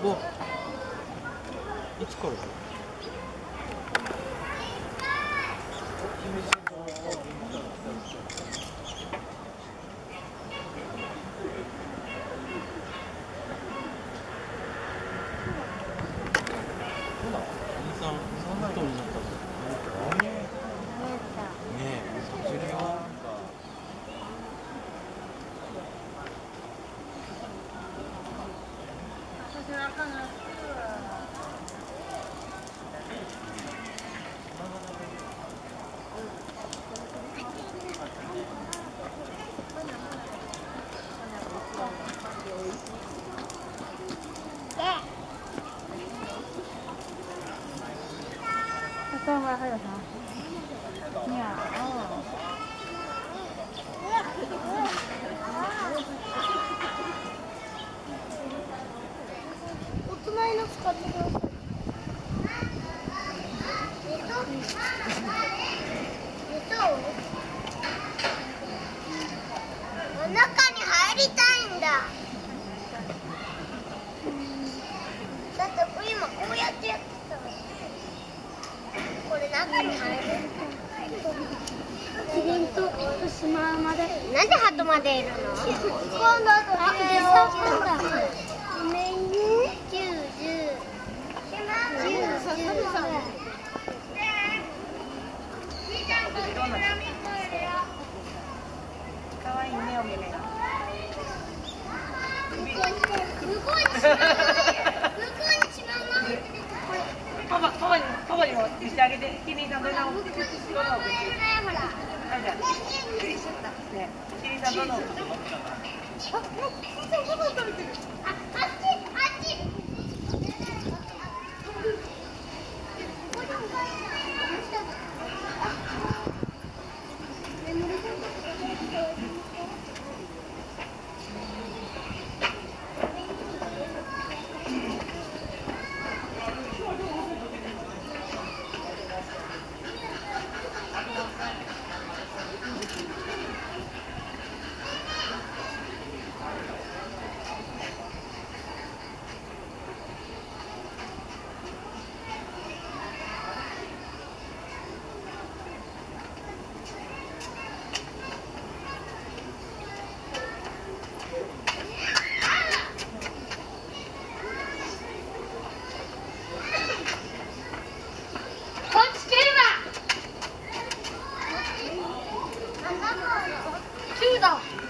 ごいつからだ。 这块还有啥？鸟。お隣の使ってください。中に入りたいんだ。だって今こうやってやってたの。これ中に入る。キリンとシマウマで。なんでハトまでいるの？今度あと13分だ。可愛いねお目目が。パパにもしてあげて。キリンさんどんなの？ね、キリンさんどんなの？あ、キリンさんパパ食べてる。あっち。9だ。